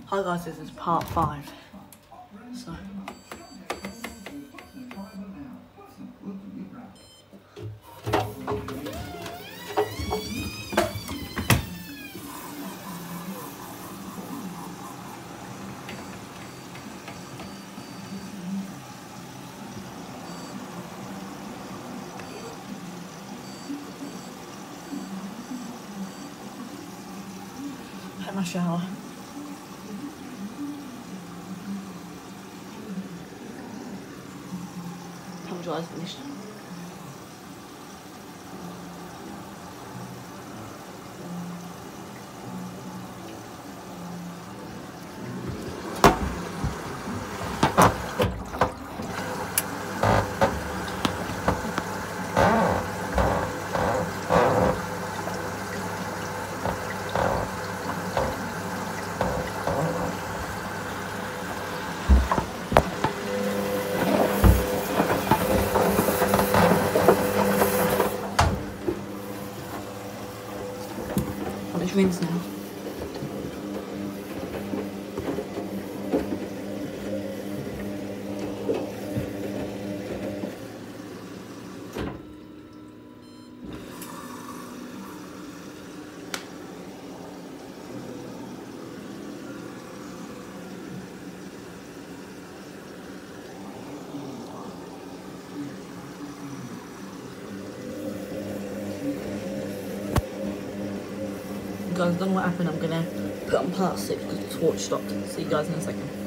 Hi guys, this is part 5. So had my shower. Tumble dry's finished. It's rinsed now. Guys, I don't know what happened. I'm gonna put on part 6 because the torch stopped. See you guys in a second.